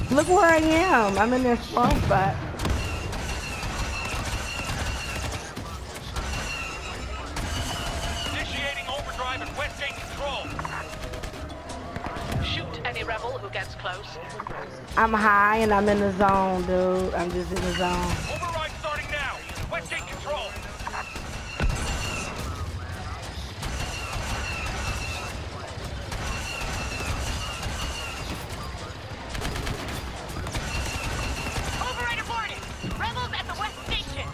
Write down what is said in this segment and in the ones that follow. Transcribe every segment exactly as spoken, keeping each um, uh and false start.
Look where I am. I'm in this spawn spot. Initiating overdrive at West Gate Control. Shoot any rebel who gets close. I'm high and I'm in the zone, dude. I'm just in the zone. Override starting now. West Gate Control. Override aborted. Rebels at the West Station.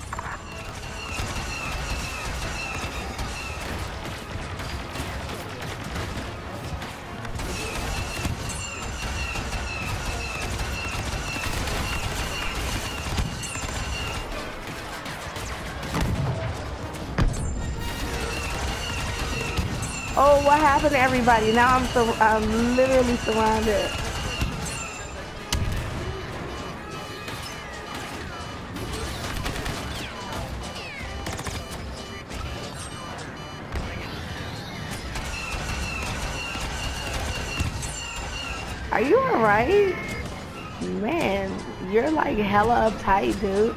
Oh, what happened to everybody? Now I'm sur I'm literally surrounded. Are you alright? Man, you're like hella uptight, dude.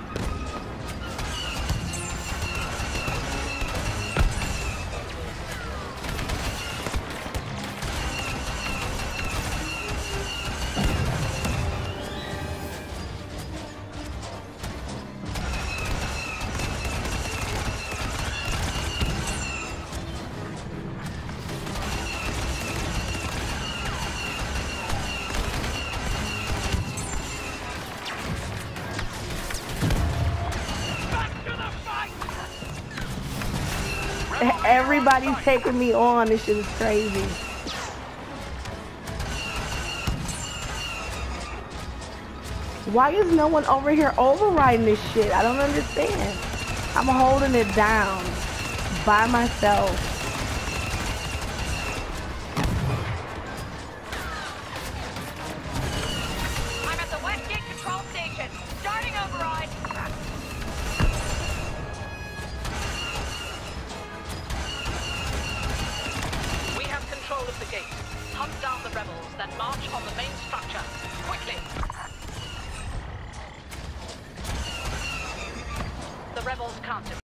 Everybody's taking me on. This shit is crazy. Why is no one over here overriding this shit? I don't understand. I'm holding it down by myself. I'm at the West Gate Control Station. Starting override. We have control of the gate. Hunt down the rebels, then march on the main structure. Quickly! The rebels can't